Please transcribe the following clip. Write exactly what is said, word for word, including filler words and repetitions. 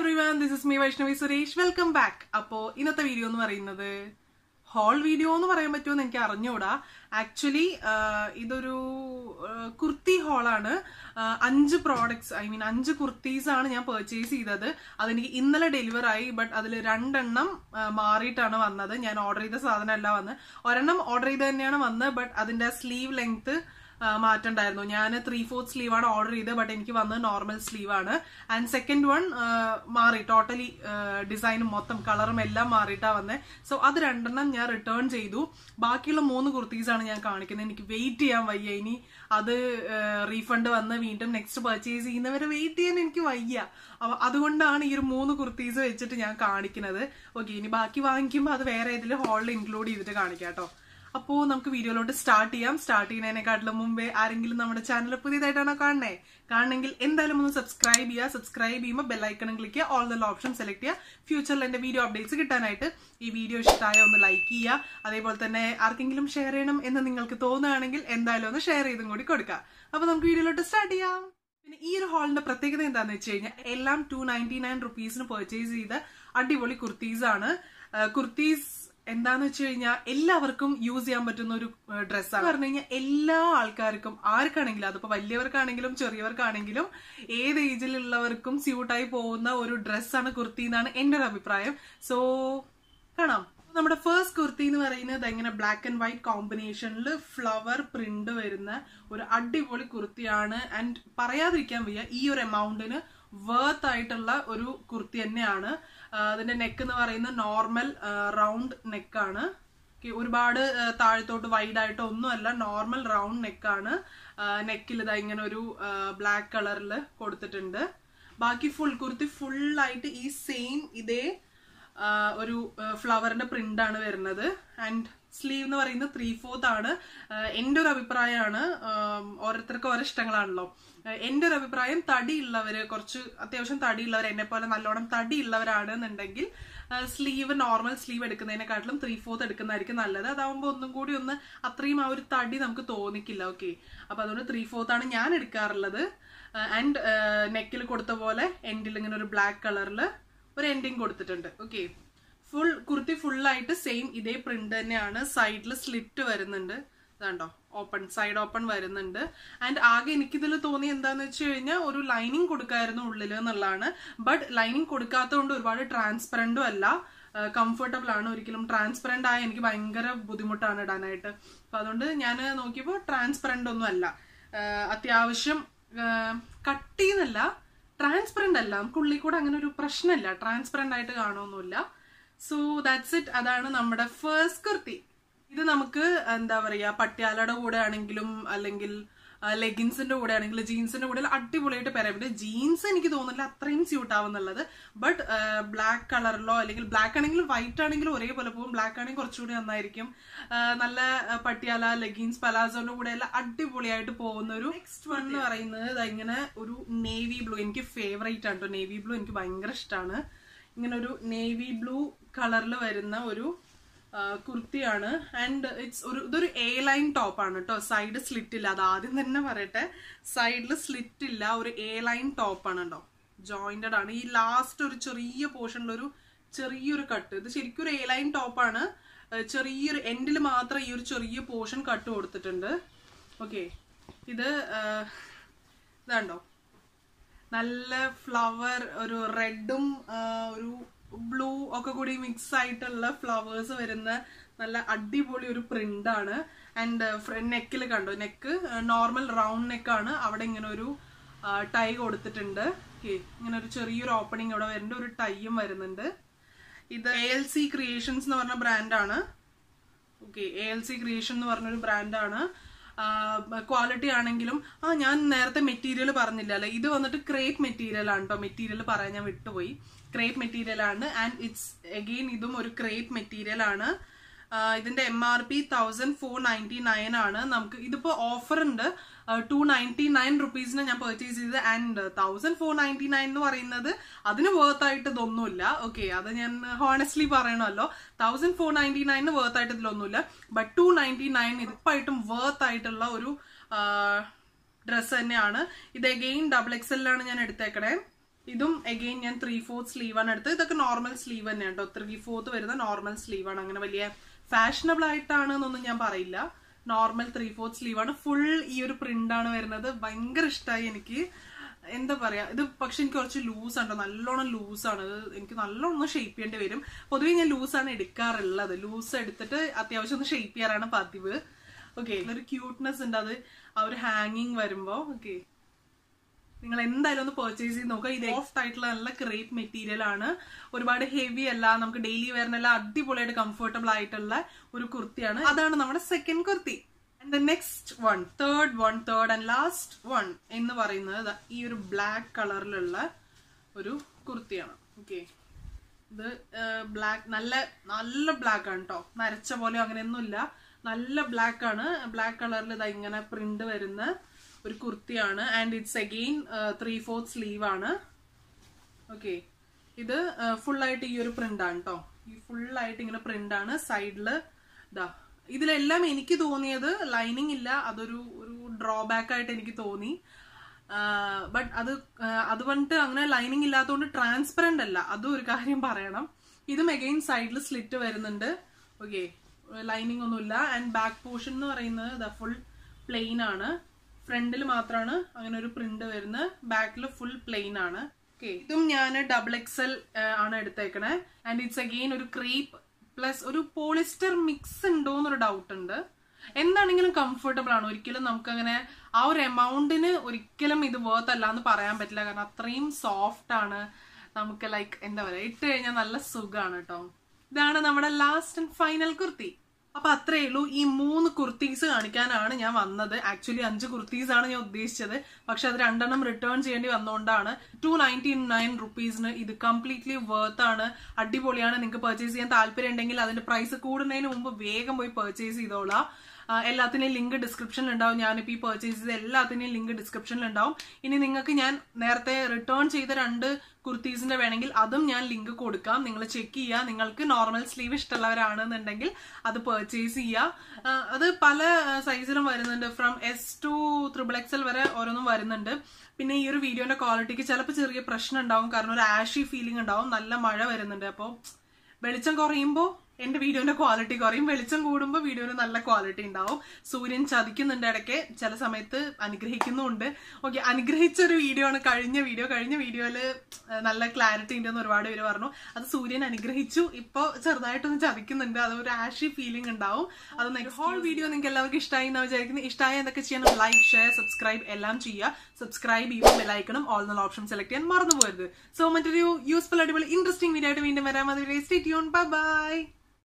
everyone, this is me Sree. Welcome back. Appo inathe video nu parayunnathu haul video nu parayan pattumo enakku arinjoda. Actually uh, idoru uh, Kurti Haul aanu. five products, I mean five kurtis aanu njan purchase cheyidathu. Adu enikku innale deliver aayi, but adile two ennam maariittana vannathu. Njan order cheytha sadhanam ella vannu. Orennam order cheytha thanneyana vannu, but adinte sleeve length മാറ്റണ്ടായിരുന്നു. ഞാൻ three fourth sleeve ആണ് order ചെയ്തത്, but എനിക്ക് വന്നത് normal sleeve ആണ്. And second one മാറി, totally ഡിസൈനും മൊത്തം കളറും എല്ലാം മാറിയിട്ടാ വന്നത്. സോ അത് രണ്ടെണ്ണം ഞാൻ റിട്ടേൺ ചെയ്തു. ബാക്കിയുള്ള മൂന്ന് കുർത്തീസ് ആണ് ഞാൻ കാണിക്കുന്നത്. എനിക്ക് വെയിറ്റ് ചെയ്യാൻ വയ്യ, ഇനി അത് റീഫണ്ട് വന്ന് വീണ്ടും നെക്സ്റ്റ് പർച്ചേസ് ചെയ്യുന്നവരെ വെയിറ്റ് ചെയ്യാൻ എനിക്ക് വയ്യ. അതുകൊണ്ടാണ് ഈ ഒരു മൂന്ന് കുർത്തീസ് വെച്ചിട്ട് ഞാൻ കാണിക്കുന്നത്. ഓക്കെ, ഇനി ബാക്കി വാങ്ങിക്കുമ്പോൾ അത് വേറെ ഏതെങ്കിലും ഹോളിൽ ഇൻക്ലൂഡ് ചെയ്തിട്ട് കാണിക്കാം കേട്ടോ. അപ്പോൾ നമുക്ക് വീഡിയോയിലോട്ട് സ്റ്റാർട്ട് ചെയ്യാം. സ്റ്റാർട്ട് ചെയ്യുന്നതിനെക്കാട്ടിലും മുമ്പേ ആരെങ്കിലും നമ്മുടെ ചാനൽ പുതിയതായിട്ടാണോ കാണണേ കാണണമെങ്കിൽ എന്തായാലും ഒന്ന് സബ്സ്ക്രൈബ് ചെയ്യുക. സബ്സ്ക്രൈബ് ചെയ്യുമ്പോൾ ബെല്ലൈക്കൺ ക്ലിക്ക് ചെയ്യുക, ഓൾ ദ ഓപ്ഷൻ സെലക്ട് ചെയ്യുക. ഫ്യൂച്ചറിൽ എന്റെ വീഡിയോ അപ്ഡേറ്റ്സ് കിട്ടാനായിട്ട് ഈ വീഡിയോ ഇഷ്ടമായ ഒന്ന് ലൈക്ക് ചെയ്യുക. അതേപോലെ തന്നെ ആർക്കെങ്കിലും ഷെയർ ചെയ്യണം എന്ന് നിങ്ങൾക്ക് തോന്നുകയാണെങ്കിൽ എന്തായാലും ഒന്ന് ഷെയർ ചെയ്തും കൂടി കൊടുക്കുക. അപ്പൊ നമുക്ക് വീഡിയോയിലോട്ട് സ്റ്റാർട്ട് ചെയ്യാം. പിന്നെ ഈ ഒരു ഹോളിന്റെ പ്രത്യേകത എന്താണെന്ന് വെച്ച് കഴിഞ്ഞാൽ എല്ലാം ടു നയൻറ്റി നയൻ റുപ്പീസിന് പർച്ചേസ് ചെയ്ത അടിപൊളി കുർത്തീസ് ആണ്. കുർത്തീസ് എന്താന്ന് വെച്ച് കഴിഞ്ഞാൽ എല്ലാവർക്കും യൂസ് ചെയ്യാൻ പറ്റുന്ന ഒരു ഡ്രസ്സാണ്. പറഞ്ഞു കഴിഞ്ഞാൽ എല്ലാ ആൾക്കാർക്കും, ആർക്കാണെങ്കിലും, അതിപ്പോ വലിയവർക്കാണെങ്കിലും ചെറിയവർക്കാണെങ്കിലും ഏത് ഏജിലുള്ളവർക്കും സ്യൂട്ടായി പോകുന്ന ഒരു ഡ്രസ്സാണ് കുർത്തി എന്നാണ് എന്റെ ഒരു അഭിപ്രായം. സോ കാണാം. നമ്മുടെ ഫസ്റ്റ് കുർത്തി എന്ന് പറയുന്നത് ഇങ്ങനെ ബ്ലാക്ക് ആൻഡ് വൈറ്റ് കോമ്പിനേഷനിൽ ഫ്ലവർ പ്രിന്റ് വരുന്ന ഒരു അടിപൊളി കുർത്തിയാണ്. ആൻഡ് പറയാതിരിക്കാൻ വയ്യ, ഈ ഒരു എമൗണ്ടിന് വർത്ത് ആയിട്ടുള്ള ഒരു കുർത്തി തന്നെയാണ്. അതിന്റെ നെക്ക് എന്ന് പറയുന്നത് നോർമൽ റൗണ്ട് നെക്കാണ്. ഒരുപാട് താഴത്തോട്ട് വൈഡ് ആയിട്ടോ ഒന്നുമല്ല, നോർമൽ റൗണ്ട് നെക്കാണ്. നെക്കിൽ ഇതാ ഇങ്ങനെ ഒരു ബ്ലാക്ക് കളറിൽ കൊടുത്തിട്ടുണ്ട്. ബാക്കി ഫുൾ കുർത്തി ഫുൾ ആയിട്ട് ഈ സെയിം ഇതേ ഒരു ഫ്ലവറിന്റെ പ്രിന്റ് ആണ് വരുന്നത്. ആൻഡ് സ്ലീവ് എന്ന് പറയുന്നത് ത്രീ ഫോർത്ത് ആണ്. എന്റെ ഒരു അഭിപ്രായമാണ്, ഓരോരുത്തർക്കും ഓരോ ഇഷ്ടങ്ങളാണല്ലോ. എന്റെ ഒരു അഭിപ്രായം, തടിയുള്ളവര്, കുറച്ച് അത്യാവശ്യം തടിയുള്ളവർ, എന്നെ പോലെ നല്ലോണം തടിയുള്ളവരാണെന്നുണ്ടെങ്കിൽ സ്ലീവ് നോർമൽ സ്ലീവ് എടുക്കുന്നതിനെക്കാട്ടിലും ത്രീ ഫോർത്ത് എടുക്കുന്നതായിരിക്കും നല്ലത്. അതാവുമ്പോൾ ഒന്നും കൂടി ഒന്ന് അത്രയും ആ ഒരു തടി നമുക്ക് തോന്നിക്കില്ല. ഓക്കെ, അപ്പൊ അതുകൊണ്ട് ത്രീ ഫോർത്ത് ആണ് ഞാൻ എടുക്കാറുള്ളത്. ആൻഡ് നെക്കിൽ കൊടുത്ത പോലെ എൻഡിൽ ഇങ്ങനെ ഒരു ബ്ലാക്ക് കളറിൽ ഒരു എൻഡിങ് കൊടുത്തിട്ടുണ്ട്. ഓക്കെ, ഫുൾ കുർത്തി ഫുള്ളായിട്ട് സെയിം ഇതേ പ്രിന്റ് തന്നെയാണ്. സൈഡിൽ സ്ലിറ്റ് വരുന്നുണ്ട്, ഇതാണ്ടോ, ഓപ്പൺ സൈഡ് ഓപ്പൺ വരുന്നുണ്ട്. ആൻഡ് ആകെ എനിക്കിതിൽ തോന്നി എന്താന്ന് വെച്ച് കഴിഞ്ഞാൽ ഒരു ലൈനിങ് കൊടുക്കായിരുന്നു ഉള്ളിൽ എന്നുള്ളതാണ്. ബട്ട് ലൈനിങ് കൊടുക്കാത്തതുകൊണ്ട് ഒരുപാട് ട്രാൻസ്പെറന്റും അല്ല, കംഫർട്ടബിൾ ആണ്. ഒരിക്കലും ട്രാൻസ്പെറന്റ് ആയ എനിക്ക് ഭയങ്കര ബുദ്ധിമുട്ടാണ് ഇടാനായിട്ട്. അപ്പൊ അതുകൊണ്ട് ഞാൻ നോക്കിയപ്പോൾ ട്രാൻസ്പെറന്റ് ഒന്നും അല്ല. അത്യാവശ്യം കട്ടിന്നല്ല, ട്രാൻസ്പെറന്റ് അല്ല, നമുക്ക് ഉള്ളിൽ കൂടെ അങ്ങനെ ഒരു പ്രശ്നമില്ല, ട്രാൻസ്പെറന്റ് ആയിട്ട് കാണുമൊന്നുമില്ല. So that's it. അതാണ് നമ്മുടെ ഫസ്റ്റ് കുർത്തി. ഇത് നമുക്ക് എന്താ പറയാ, പട്യാലയുടെ കൂടെ ആണെങ്കിലും അല്ലെങ്കിൽ ലെഗിൻസിന്റെ കൂടെ ആണെങ്കിലും ജീൻസിന്റെ കൂടെ അടിപൊളിയായിട്ട് പെരാൻ പറ്റും. ജീൻസ് എനിക്ക് തോന്നുന്നില്ല അത്രയും സ്യൂട്ട് ആവുന്നുള്ളത്. ബട്ട് ബ്ലാക്ക് കളറിലോ അല്ലെങ്കിൽ ബ്ലാക്ക് ആണെങ്കിലും വൈറ്റ് ആണെങ്കിലും ഒരേപോലെ പോകും. ബ്ലാക്ക് ആണെങ്കിൽ കുറച്ചുകൂടി നന്നായിരിക്കും. നല്ല പട്യാല, ലെഗിൻസ്, പലാസോന്റെ കൂടെ എല്ലാം അടിപൊളിയായിട്ട് പോകുന്ന ഒരു നെക്സ്റ്റ് വൺ എന്ന് പറയുന്നത് ഇങ്ങനെ ഒരു നേവി ബ്ലൂ. എനിക്ക് ഫേവറേറ്റ് ആണ് കേട്ടോ നേവി ബ്ലൂ, എനിക്ക് ഭയങ്കര ഇഷ്ടമാണ്. ഇങ്ങനെ ഒരു നേവി ബ്ലൂ കളറിൽ വരുന്ന ഒരു കുർത്തിയാണ്. ആൻഡ് ഇറ്റ്സ് ഒരു ഇതൊരു എ ലൈൻ ടോപ്പാണ് കേട്ടോ. സൈഡ് സ്ലിറ്റ് ഇല്ല, അത് ആദ്യം തന്നെ പറയട്ടെ. സൈഡിൽ സ്ലിറ്റ് ഇല്ല, ഒരു എ ലൈൻ ടോപ്പാണ് കേട്ടോ. ജോയിന്റഡ് ആണ്. ഈ ലാസ്റ്റ് ഒരു ചെറിയ പോർഷനിലൊരു ചെറിയൊരു കട്ട്, ഇത് ശരിക്കും ഒരു എ ലൈൻ ടോപ്പാണ്. ചെറിയൊരു എൻഡിൽ മാത്രം ഈ ഒരു ചെറിയ പോർഷൻ കട്ട് കൊടുത്തിട്ടുണ്ട്. ഓക്കെ, ഇത് ഇതാണ്ടോ, നല്ല ഫ്ലവർ, ഒരു റെഡും ഒരു ബ്ലൂ ഒക്കെ കൂടി മിക്സ് ആയിട്ടുള്ള ഫ്ലവേഴ്സ് വരുന്ന നല്ല അടിപൊളി ഒരു പ്രിന്റ് ആണ്. ആൻഡ് നെക്കിൽ കണ്ടോ, നെക്ക് നോർമൽ റൗണ്ട് നെക്കാണ്. അവിടെ ഇങ്ങനെ ഒരു ടൈ കൊടുത്തിട്ടുണ്ട്. ഓക്കെ, ഇങ്ങനെ ഒരു ചെറിയൊരു ഓപ്പണിങ് അവിടെ വരുന്നുണ്ട്, ഒരു ടൈയും വരുന്നുണ്ട്. ഇത് എ എൽ സി ക്രിയേഷൻസ് എന്ന് പറഞ്ഞ ബ്രാൻഡാണ്. Okay, A L C creation എന്ന് പറഞ്ഞൊരു ബ്രാൻഡാണ്. ക്വാളിറ്റി ആണെങ്കിലും, ആ ഞാൻ നേരത്തെ മെറ്റീരിയൽ പറഞ്ഞില്ല അല്ലെ, ഇത് വന്നിട്ട് ക്രേപ്പ് മെറ്റീരിയൽ ആണ് കേട്ടോ. മെറ്റീരിയൽ പറയാൻ ഞാൻ വിട്ടുപോയി. ക്രേപ്പ് മെറ്റീരിയൽ ആണ്. ആൻഡ് ഇറ്റ്സ് അഗെയിൻ ഇതും ഒരു ക്രേപ്പ് മെറ്റീരിയൽ ആണ്. ഇതിന്റെ M R P thousand four ninety nine ആണ്. നമുക്ക് ഇതിപ്പോ ഓഫർ ഉണ്ട്, ടു നയൻറ്റി നയൻ റുപ്പീസിന് ഞാൻ പർച്ചേസ് ചെയ്തത്. And thousand four ninety nine എന്ന് പറയുന്നത് അതിന് വേർത്ത് ആയിട്ട് ഇതൊന്നുമില്ല. ഓക്കെ, അത് ഞാൻ ഹോണസ്റ്റ്ലി പറയണമല്ലോ. തൗസൻഡ് ഫോർ നയൻറ്റി നയനിന് വേർത്ത് ആയിട്ട് ഇതിലൊന്നുമില്ല. ബട്ട് ടു നയൻറ്റി നയൻ ഇപ്പായിട്ടും വേർത്ത് ആയിട്ടുള്ള ഒരു ഡ്രസ്സ് തന്നെയാണ്. ഇത് അഗെയിൻ ഡബിൾ എക്സ് എല്ലാണ് ഞാൻ എടുത്തേക്കണേ. ഇതും അഗെയിൻ ഞാൻ ത്രീ ഫോർത്ത് സ്ലീവ് ആണ് എടുത്തത്. ഇതൊക്കെ നോർമൽ സ്ലീവ് തന്നെയാണ് കേട്ടോ. ത്രീ ഫോർത്ത് വരുന്ന നോർമൽ സ്ലീവ് ആണ്. അങ്ങനെ വലിയ ഫാഷനബിൾ ആയിട്ടാണ് എന്നൊന്നും ഞാൻ പറയില്ല. നോർമൽ ത്രീ ഫോർത്ത് സ്ലീവ് ആണ്. ഫുൾ ഈ ഒരു പ്രിന്റ് ആണ് വരുന്നത്. ഭയങ്കര ഇഷ്ടമായി എനിക്ക്. എന്താ പറയാ, ഇത് പക്ഷെ എനിക്ക് കുറച്ച് ലൂസ് ആണ്, നല്ലോണം ലൂസാണ്. എനിക്ക് നല്ലോണം ഷേപ്പ് ചെയ്യേണ്ടി വരും. പൊതുവെ ഞാൻ ലൂസാണ് എടുക്കാറുള്ളത്. ലൂസ് എടുത്തിട്ട് അത്യാവശ്യം ഒന്ന് ഷേപ്പ് ചെയ്യാറാണ് പതിവ്. ഓക്കെ, ഒരു ക്യൂട്ട്നെസ് ഉണ്ട് അത് ആ ഒരു ഹാങ്ങിങ് വരുമ്പോ. ഓക്കെ, നിങ്ങൾ എന്തായാലും ഒന്ന് പർച്ചേസ് ചെയ്ത് നോക്കുക. ഇത് സോഫ്റ്റ് ആയിട്ടുള്ള നല്ല ക്രേപ്പ് മെറ്റീരിയൽ ആണ്. ഒരുപാട് ഹെവി അല്ല, നമുക്ക് ഡെയിലി വെയറിനെല്ലാം അടിപൊളിയായിട്ട് കംഫർട്ടബിൾ ആയിട്ടുള്ള ഒരു കുർത്തിയാണ്. അതാണ് നമ്മുടെ second kurti. And next one, third one, third and last one എന്ന് പറയുന്നത് ഈ ഒരു ബ്ലാക്ക് കളറിലുള്ള ഒരു കുർത്തിയാണ്. ഓക്കെ, ഇത് ബ്ലാക്ക്, നല്ല നല്ല ബ്ലാക്ക് ആണ് കേട്ടോ. നരച്ച പോലെ അങ്ങനെയൊന്നുമില്ല, നല്ല ബ്ലാക്ക് ആണ്. ബ്ലാക്ക് കളറിൽ ഇതാ ഇങ്ങനെ പ്രിന്റ് വരുന്ന ഒരു കുർത്തിയാണ്. And it's again three fourth sleeve ആണ്. ഓക്കെ, ഇത് ഫുൾ ആയിട്ട് ഈ ഒരു പ്രിന്റ് ആണ് കേട്ടോ. ഈ ഫുൾ ആയിട്ട് ഇങ്ങനെ പ്രിന്റ് ആണ്. സൈഡില് ഇതാ, ഇതിലെല്ലാം എനിക്ക് തോന്നിയത് ലൈനിങ് ഇല്ല, അതൊരു ഒരു ഡ്രോബാക്ക് ആയിട്ട് എനിക്ക് തോന്നി. ബട്ട് അത് അത് പറഞ്ഞിട്ട് അങ്ങനെ ലൈനിങ് ഇല്ലാത്തതുകൊണ്ട് ട്രാൻസ്പെറന്റ് അല്ല, അതും ഒരു കാര്യം പറയണം. ഇതും അഗെയിൻ സൈഡിൽ സ്ലിറ്റ് വരുന്നുണ്ട്. ഓക്കെ, ലൈനിങ് ഒന്നുമില്ല. ആൻഡ് ബാക്ക് പോർഷൻ എന്ന് പറയുന്നത് ഇതാ ഫുൾ പ്ലെയിൻ ആണ്. ഫ്രണ്ടിൽ മാത്രമാണ് അങ്ങനെ ഒരു പ്രിന്റ് വരുന്നത്, ബാക്കിൽ ഫുൾ പ്ലെയിൻ ആണ്. ഓക്കെ, ഇതും ഞാൻ ഡബിൾ എക്സൽ ആണ് എടുത്തേക്കണേ. ആൻഡ് ഇറ്റ്സ് അഗെയിൻ ഒരു ക്രേപ്പ് പ്ലസ് ഒരു പോളിസ്റ്റർ മിക്സ് ഉണ്ടോ എന്നൊരു ഡൗട്ട് ഉണ്ട്. എന്താണെങ്കിലും കംഫർട്ടബിൾ ആണ്. ഒരിക്കലും നമുക്കങ്ങനെ ആ ഒരു എമൗണ്ടിന് ഒരിക്കലും ഇത് വർത്ത് അല്ല എന്ന് പറയാൻ പറ്റില്ല. കാരണം അത്രയും സോഫ്റ്റ് ആണ്. നമുക്ക് ലൈക്ക് എന്താ പറയുക, ഇട്ട് കഴിഞ്ഞാൽ നല്ല സുഖമാണ് കേട്ടോ. ഇതാണ് നമ്മുടെ ലാസ്റ്റ് ആൻഡ് ഫൈനൽ കുർത്തി. അപ്പൊ അത്രേ ഉള്ളൂ. ഈ മൂന്ന് കുർത്തീസ് കാണിക്കാനാണ് ഞാൻ വന്നത്. ആക്ച്വലി അഞ്ച് കുർത്തീസ് ആണ് ഞാൻ ഉദ്ദേശിച്ചത്, പക്ഷെ അത് രണ്ടെണ്ണം റിട്ടേൺ ചെയ്യേണ്ടി വന്നുകൊണ്ടാണ്. ടു നയൻറ്റി നയൻ റുപ്പീസിന് ഇത് കംപ്ലീറ്റ്ലി വർത്ത് ആണ്, അടിപൊളിയാണ്. നിങ്ങൾക്ക് പർച്ചേസ് ചെയ്യാൻ താല്പര്യം ഉണ്ടെങ്കിൽ അതിന്റെ പ്രൈസ് കൂടുന്നതിന് മുമ്പ് വേഗം പോയി പർച്ചേസ് ചെയ്തോളാം. എല്ലാത്തിനെയും ലിങ്ക് ഡിസ്ക്രിപ്ഷനിൽ ഉണ്ടാവും. ഞാനിപ്പോൾ ഈ പർച്ചേസ് ചെയ്ത എല്ലാത്തിനെയും ലിങ്ക് ഡിസ്ക്രിപ്ഷനിൽ ഉണ്ടാവും. ഇനി നിങ്ങൾക്ക് ഞാൻ നേരത്തെ റിട്ടേൺ ചെയ്ത രണ്ട് കുർത്തീസിന്റെ വേണമെങ്കിൽ അതും ഞാൻ ലിങ്ക് കൊടുക്കാം. നിങ്ങൾ ചെക്ക് ചെയ്യുക. നിങ്ങൾക്ക് നോർമൽ സ്ലീവ് ഇഷ്ടമുള്ളവരാണെന്നുണ്ടെങ്കിൽ അത് പർച്ചേസ് ചെയ്യുക. അത് പല സൈസിലും വരുന്നുണ്ട്, from S to triple XL വരെ ഓരോന്നും വരുന്നുണ്ട്. പിന്നെ ഈ ഒരു വീഡിയോന്റെ ക്വാളിറ്റിക്ക് ചിലപ്പോൾ ചെറിയ പ്രശ്നം ഉണ്ടാവും, കാരണം ഒരു ആഷി ഫീലിംഗ് ഉണ്ടാവും. നല്ല മഴ വരുന്നുണ്ട്, അപ്പോൾ വെളിച്ചം കുറയുമ്പോൾ എന്റെ വീഡിയോന്റെ ക്വാളിറ്റി കുറയും, വെളിച്ചം കൂടുമ്പോൾ വീഡിയോന് നല്ല ക്വാളിറ്റി ഉണ്ടാവും. സൂര്യൻ ചതിക്കുന്നുണ്ട് ഇടയ്ക്ക്, ചില സമയത്ത് അനുഗ്രഹിക്കുന്നുണ്ട്. ഓക്കെ, അനുഗ്രഹിച്ചൊരു വീഡിയോ ആണ് കഴിഞ്ഞ വീഡിയോ. കഴിഞ്ഞ വീഡിയോയില് നല്ല ക്ലാരിറ്റി ഉണ്ടെന്ന് ഒരുപാട് പേര് പറഞ്ഞു. അത് സൂര്യൻ അനുഗ്രഹിച്ചു. ഇപ്പൊ ചെറുതായിട്ടൊന്ന് ചതിക്കുന്നുണ്ട്, അത് ഒരു ആഷി ഫീലിംഗ് ഉണ്ടാവും. അത് നെക്സ്റ്റ് ഹോൾ വീഡിയോ നിങ്ങൾക്ക് എല്ലാവർക്കും ഇഷ്ടമായി എന്ന് വിചാരിക്കുന്നു. ഇഷ്ടമായി എന്തൊക്കെ ചെയ്യണം? ലൈക്ക്, ഷെയർ, സബ്സ്ക്രൈബ് എല്ലാം ചെയ്യുക. സബ്സ്ക്രൈബ് ചെയ്യുമ്പോൾ ബെല്ലൈക്കണം ഓൾ എന്നുള്ള ഓപ്ഷൻ സെലക്ട് ചെയ്യാൻ മറന്നു പോകരുത്. സോ മറ്റൊരു യൂസ്ഫുൾ അടിപൊളി ഇൻട്രസ്റ്റിംഗ് വീഡിയോ ആയിട്ട് വീണ്ടും വരാം. അതുവരെ സ്റ്റേ ട്യൂൺ. Bye bye.